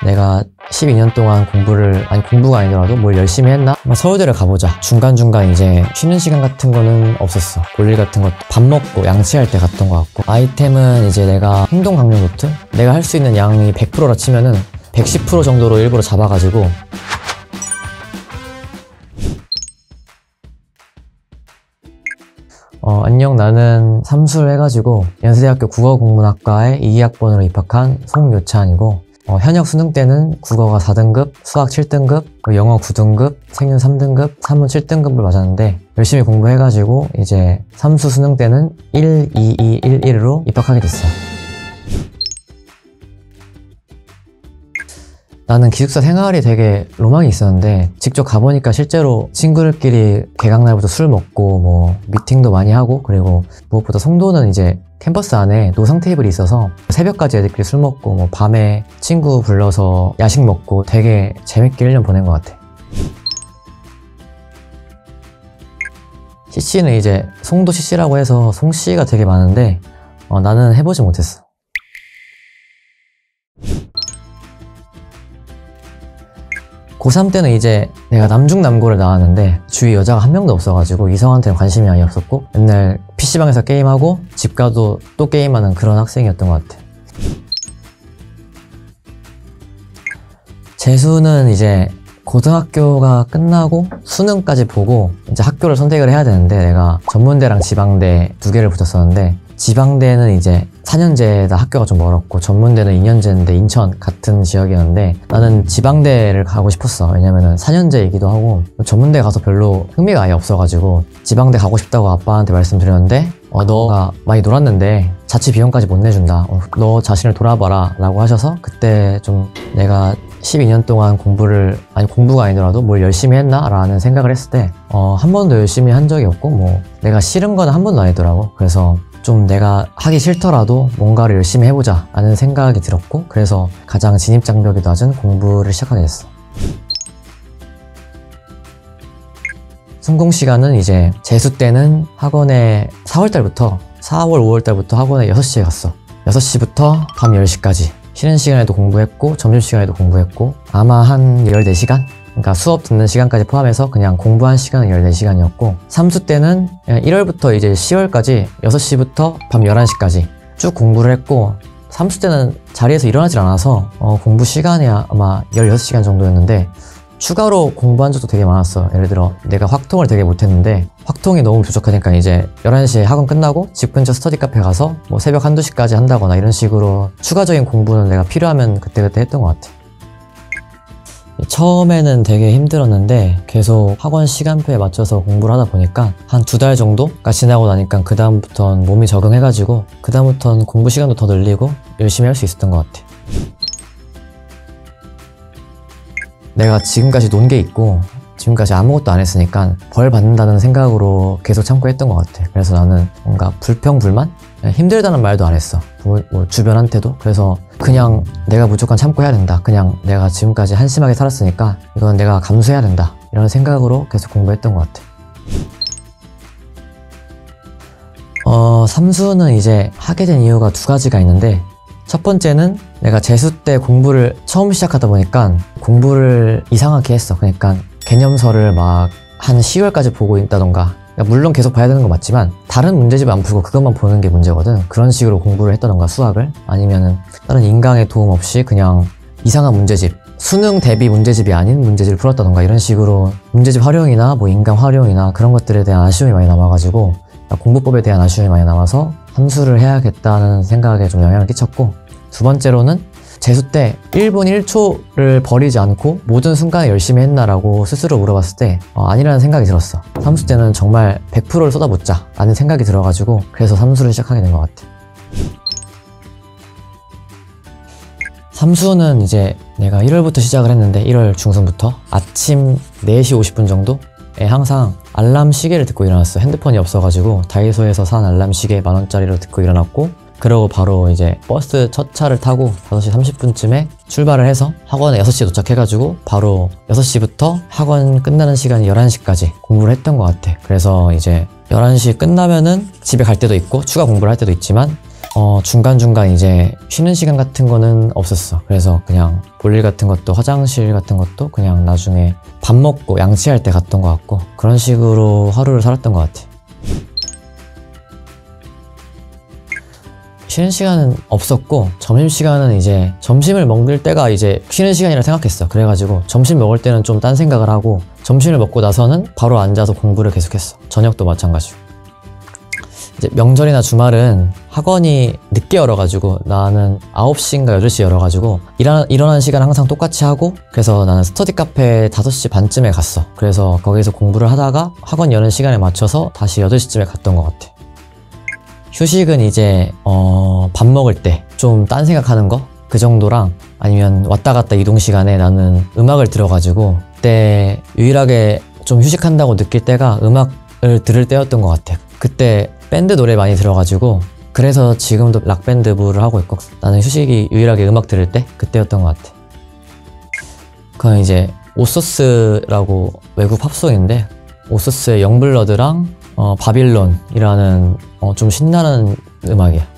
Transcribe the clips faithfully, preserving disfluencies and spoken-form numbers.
내가 십이 년 동안 공부를, 아니 공부가 아니더라도 뭘 열심히 했나? 서울대를 가보자. 중간중간 이제 쉬는 시간 같은 거는 없었어. 볼일 같은 것도 밥 먹고 양치할 때 갔던 것 같고, 아이템은 이제 내가 행동 강령 노트? 내가 할 수 있는 양이 백 퍼센트라 치면은 백십 퍼센트 정도로 일부러 잡아가지고 어, 안녕, 나는 삼수를 해가지고 연세대학교 국어국문학과에 이 학번으로 입학한 송요찬이고, 어, 현역 수능 때는 국어가 사 등급, 수학 칠 등급, 영어 구 등급, 생윤 삼 등급, 산문 칠 등급을 맞았는데 열심히 공부해가지고 이제 삼수 수능 때는 일, 이, 이, 일, 일로 입학하게 됐어. 나는 기숙사 생활이 되게 로망이 있었는데 직접 가보니까 실제로 친구들끼리 개강날부터 술 먹고 뭐 미팅도 많이 하고, 그리고 무엇보다 송도는 이제 캠퍼스 안에 노상 테이블이 있어서 새벽까지 애들끼리 술 먹고 뭐 밤에 친구 불러서 야식 먹고 되게 재밌게 일 년 보낸 것 같아. 씨씨는 이제 송도 씨씨라고 해서 송씨가 되게 많은데 어, 나는 해보지 못했어. 고삼 때는 이제 내가 남중남고를 나왔는데 주위 여자가 한 명도 없어가지고 이성한테는 관심이 아예 없었고, 맨날 피씨방에서 게임하고 집 가도 또 게임하는 그런 학생이었던 것 같아. 재수는 이제 고등학교가 끝나고 수능까지 보고 이제 학교를 선택을 해야 되는데, 내가 전문대랑 지방대 두 개를 붙었었는데 지방대는 이제 사 년제다 학교가 좀 멀었고, 전문대는 이 년제인데 인천 같은 지역이었는데 나는 지방대를 가고 싶었어. 왜냐면은 사 년제이기도 하고 전문대 가서 별로 흥미가 아예 없어가지고 지방대 가고 싶다고 아빠한테 말씀드렸는데 어, 너가 많이 놀았는데 자취 비용까지 못 내준다. 어, 너 자신을 돌아봐라 라고 하셔서 그때 좀 내가 십이 년 동안 공부를, 아니 공부가 아니더라도 뭘 열심히 했나? 라는 생각을 했을 때 어, 한 번도 열심히 한 적이 없고, 뭐 내가 싫은 건 한 번도 아니더라고. 그래서 좀 내가 하기 싫더라도 뭔가를 열심히 해보자 라는 생각이 들었고, 그래서 가장 진입장벽이 낮은 공부를 시작하게 됐어. 성공시간은 이제 재수 때는 학원에 사월 달부터 사월 오월 달부터 학원에 여섯 시에 갔어. 여섯 시부터 밤 열 시까지 쉬는 시간에도 공부했고 점심시간에도 공부했고, 아마 한 열네 시간? 그러니까 수업 듣는 시간까지 포함해서 그냥 공부한 시간은 열네 시간이었고, 삼수 때는 일월부터 이제 시월까지 여섯 시부터 밤 열한 시까지 쭉 공부를 했고, 삼수 때는 자리에서 일어나질 않아서 어, 공부 시간이 아마 열여섯 시간 정도였는데 추가로 공부한 적도 되게 많았어. 예를 들어 내가 확통을 되게 못했는데 확통이 너무 부족하니까 이제 열한 시에 학원 끝나고 집 근처 스터디 카페 가서 뭐 새벽 한두 시까지 한다거나 이런 식으로 추가적인 공부는 내가 필요하면 그때그때 했던 것 같아. 처음에는 되게 힘들었는데 계속 학원 시간표에 맞춰서 공부를 하다 보니까 한 두 달 정도가 지나고 나니까 그 다음부터는 몸이 적응해가지고 그 다음부터는 공부 시간도 더 늘리고 열심히 할 수 있었던 것 같아. 내가 지금까지 논 게 있고 지금까지 아무것도 안 했으니까 벌 받는다는 생각으로 계속 참고 했던 것 같아. 그래서 나는 뭔가 불평불만? 힘들다는 말도 안 했어. 뭐, 뭐 주변한테도. 그래서 그냥 내가 무조건 참고 해야 된다. 그냥 내가 지금까지 한심하게 살았으니까 이건 내가 감수해야 된다. 이런 생각으로 계속 공부했던 것 같아. 어, 삼수는 이제 하게 된 이유가 두 가지가 있는데, 첫 번째는 내가 재수 때 공부를 처음 시작하다 보니까 공부를 이상하게 했어. 그러니까 개념서를 막 한 시월까지 보고 있다던가, 물론 계속 봐야 되는 건 맞지만 다른 문제집 안 풀고 그것만 보는 게 문제거든. 그런 식으로 공부를 했다던가 수학을, 아니면은 다른 인강의 도움 없이 그냥 이상한 문제집, 수능 대비 문제집이 아닌 문제집을 풀었다던가 이런 식으로 문제집 활용이나 뭐 인강 활용이나 그런 것들에 대한 아쉬움이 많이 남아가지고, 공부법에 대한 아쉬움이 많이 남아서 삼수를 해야겠다는 생각에 좀 영향을 끼쳤고, 두 번째로는 재수 때 일 분 일 초를 버리지 않고 모든 순간에 열심히 했나라고 스스로 물어봤을 때 어, 아니라는 생각이 들었어. 삼수 때는 정말 백 퍼센트를 쏟아붓자 라는 생각이 들어가지고 그래서 삼수를 시작하게 된 것 같아. 삼수는 이제 내가 일월부터 시작을 했는데 일월 중순부터 아침 네 시 오십 분 정도에 항상 알람 시계를 듣고 일어났어. 핸드폰이 없어가지고 다이소에서 산 알람 시계 만 원짜리로 듣고 일어났고, 그러고 바로 이제 버스 첫 차를 타고 다섯 시 삼십 분쯤에 출발을 해서 학원에 여섯 시에 도착해가지고 바로 여섯 시부터 학원 끝나는 시간이 열한 시까지 공부를 했던 것 같아. 그래서 이제 열한 시 끝나면은 집에 갈 때도 있고 추가 공부를 할 때도 있지만 어, 중간중간 이제 쉬는 시간 같은 거는 없었어. 그래서 그냥 볼일 같은 것도 화장실 같은 것도 그냥 나중에 밥 먹고 양치할 때 갔던 것 같고 그런 식으로 하루를 살았던 것 같아. 쉬는 시간은 없었고 점심시간은 이제 점심을 먹을 때가 이제 쉬는 시간이라 생각했어. 그래가지고 점심 먹을 때는 좀 딴 생각을 하고 점심을 먹고 나서는 바로 앉아서 공부를 계속했어. 저녁도 마찬가지고. 이제 명절이나 주말은 학원이 늦게 열어가지고 나는 아홉 시인가 여덟 시에 열어가지고 일어나, 일어나는 시간 항상 똑같이 하고 그래서 나는 스터디 카페 다섯 시 반쯤에 갔어. 그래서 거기서 공부를 하다가 학원 여는 시간에 맞춰서 다시 여덟 시쯤에 갔던 것 같아. 휴식은 이제 어, 밥 먹을 때 좀 딴 생각하는 거? 그 정도랑 아니면 왔다 갔다 이동 시간에 나는 음악을 들어가지고 그때 유일하게 좀 휴식한다고 느낄 때가 음악을 들을 때였던 것 같아. 그때 밴드 노래 많이 들어가지고 그래서 지금도 락밴드부를 하고 있고 나는 휴식이 유일하게 음악 들을 때 그때였던 것 같아. 그건 이제 오소스라고 외국 팝송인데 오소스의 영블러드랑 어, 바빌론이라는 어, 좀 신나는 음악이야.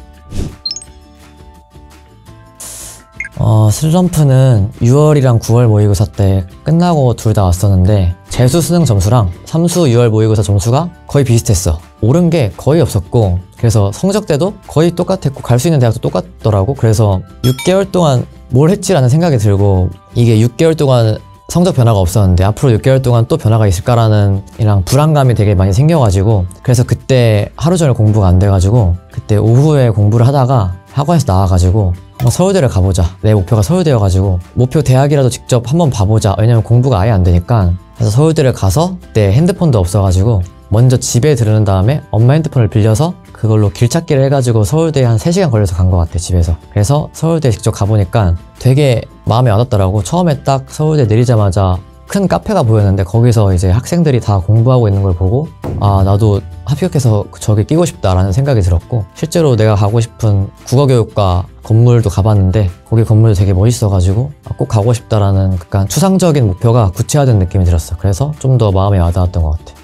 어, 슬럼프는 유월이랑 구월 모의고사 때 끝나고 둘 다 왔었는데 재수 수능 점수랑 삼수 유월 모의고사 점수가 거의 비슷했어. 오른 게 거의 없었고 그래서 성적대도 거의 똑같았고 갈 수 있는 대학도 똑같더라고. 그래서 육 개월 동안 뭘 했지라는 생각이 들고 이게 육 개월 동안 성적 변화가 없었는데 앞으로 육 개월 동안 또 변화가 있을까라는 이랑 불안감이 되게 많이 생겨가지고 그래서 그때 하루 종일 공부가 안 돼가지고 그때 오후에 공부를 하다가 학원에서 나와가지고 서울대를 가보자. 내 목표가 서울대여가지고 목표 대학이라도 직접 한번 봐보자. 왜냐면 공부가 아예 안 되니까. 그래서 서울대를 가서 그때 핸드폰도 없어가지고 먼저 집에 들은 다음에 엄마 핸드폰을 빌려서 그걸로 길찾기를 해가지고 서울대에 한 세 시간 걸려서 간 것 같아, 집에서. 그래서 서울대에 직접 가보니까 되게 마음에 와닿더라고. 처음에 딱 서울대 내리자마자 큰 카페가 보였는데 거기서 이제 학생들이 다 공부하고 있는 걸 보고 아, 나도 합격해서 저기 끼고 싶다라는 생각이 들었고 실제로 내가 가고 싶은 국어교육과 건물도 가봤는데 거기 건물도 되게 멋있어가지고 꼭 가고 싶다라는 약간 추상적인 목표가 구체화된 느낌이 들었어. 그래서 좀 더 마음에 와닿았던 것 같아.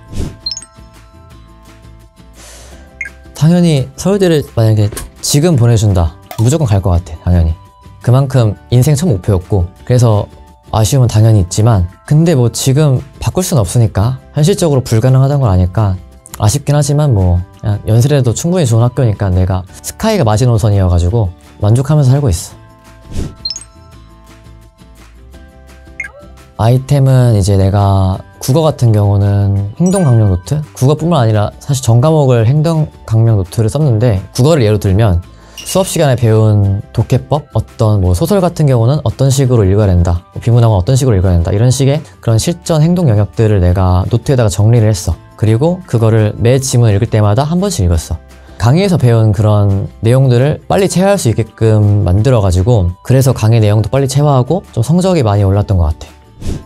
당연히 서울대를 만약에 지금 보내준다 무조건 갈 것 같아. 당연히 그만큼 인생 첫 목표였고 그래서 아쉬움은 당연히 있지만 근데 뭐 지금 바꿀 순 없으니까 현실적으로 불가능하다는 걸 아니까 아쉽긴 하지만 뭐 그냥 연세대도 충분히 좋은 학교니까 내가 스카이가 마지노선이어가지고 만족하면서 살고 있어. 아이템은 이제 내가 국어 같은 경우는 행동 강령 노트? 국어뿐만 아니라 사실 전 과목을 행동 강령 노트를 썼는데 국어를 예로 들면 수업 시간에 배운 독해법, 어떤 뭐 소설 같은 경우는 어떤 식으로 읽어야 된다, 뭐 비문학은 어떤 식으로 읽어야 된다, 이런 식의 그런 실전 행동 영역들을 내가 노트에다가 정리를 했어. 그리고 그거를 매 지문 읽을 때마다 한 번씩 읽었어. 강의에서 배운 그런 내용들을 빨리 체화할 수 있게끔 만들어가지고 그래서 강의 내용도 빨리 체화하고 좀 성적이 많이 올랐던 것 같아.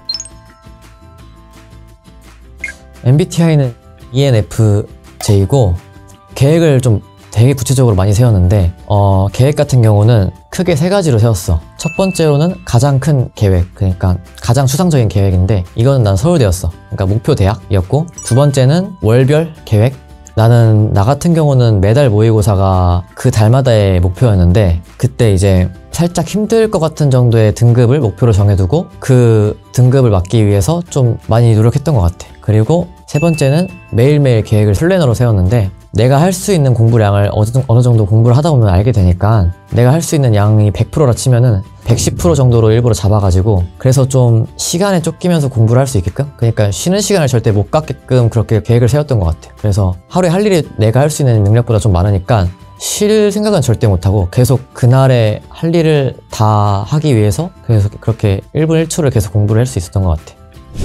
엠비티아이는 이엔에프제이고 계획을 좀 되게 구체적으로 많이 세웠는데 어, 계획 같은 경우는 크게 세 가지로 세웠어. 첫 번째로는 가장 큰 계획, 그러니까 가장 추상적인 계획인데 이거는 난 서울대였어. 그러니까 목표 대학이었고, 두 번째는 월별 계획. 나는 나 같은 경우는 매달 모의고사가 그 달마다의 목표였는데 그때 이제 살짝 힘들 것 같은 정도의 등급을 목표로 정해두고 그 등급을 맞기 위해서 좀 많이 노력했던 것 같아. 그리고 세 번째는 매일매일 계획을 플래너로 세웠는데 내가 할 수 있는 공부량을 어느 정도 공부를 하다 보면 알게 되니까 내가 할 수 있는 양이 백 퍼센트라 치면은 백십 퍼센트 정도로 일부러 잡아가지고 그래서 좀 시간에 쫓기면서 공부를 할 수 있게끔, 그러니까 쉬는 시간을 절대 못 갖게끔 그렇게 계획을 세웠던 것 같아. 그래서 하루에 할 일이 내가 할 수 있는 능력보다 좀 많으니까 쉴 생각은 절대 못하고 계속 그날에 할 일을 다 하기 위해서 계속 그렇게 일 분 일 초를 계속 공부를 할 수 있었던 것 같아.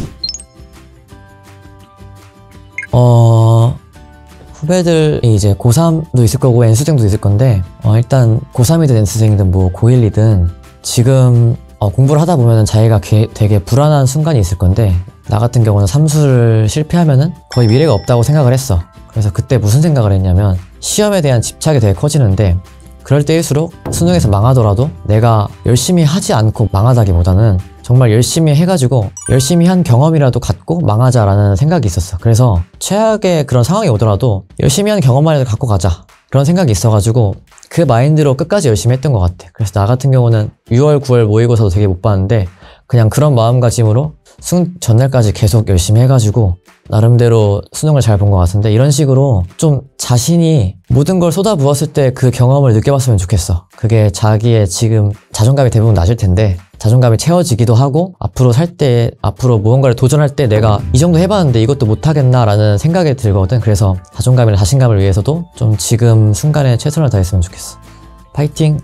어... 후배들이 이제 고삼도 있을 거고 N수생도 있을 건데 어, 일단 고삼이든 N수생이든 뭐 고일이든 지금 어, 공부를 하다 보면 자기가 게, 되게 불안한 순간이 있을 건데 나 같은 경우는 삼수를 실패하면은 거의 미래가 없다고 생각을 했어. 그래서 그때 무슨 생각을 했냐면 시험에 대한 집착이 되게 커지는데 그럴 때일수록 수능에서 망하더라도 내가 열심히 하지 않고 망하다기보다는 정말 열심히 해가지고 열심히 한 경험이라도 갖고 망하자라는 생각이 있었어. 그래서 최악의 그런 상황이 오더라도 열심히 한 경험만이라도 갖고 가자 그런 생각이 있어가지고 그 마인드로 끝까지 열심히 했던 것 같아. 그래서 나 같은 경우는 유월, 구월 모의고사도 되게 못 봤는데 그냥 그런 마음가짐으로 수능 전날까지 계속 열심히 해가지고 나름대로 수능을 잘 본 것 같은데, 이런 식으로 좀 자신이 모든 걸 쏟아부었을 때 그 경험을 느껴봤으면 좋겠어. 그게 자기의 지금 자존감이 대부분 낮을 텐데 자존감이 채워지기도 하고, 앞으로 살 때, 앞으로 무언가를 도전할 때 내가 이 정도 해봤는데 이것도 못하겠나 라는 생각이 들거든. 그래서 자존감이나 자신감을 위해서도 좀 지금 순간에 최선을 다했으면 좋겠어. 파이팅!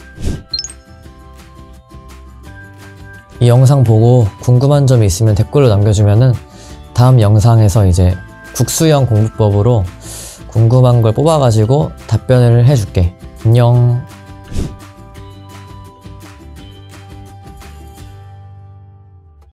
이 영상 보고 궁금한 점이 있으면 댓글로 남겨주면은 다음 영상에서 이제 국수형 공부법으로 궁금한 걸 뽑아가지고 답변을 해줄게. 안녕.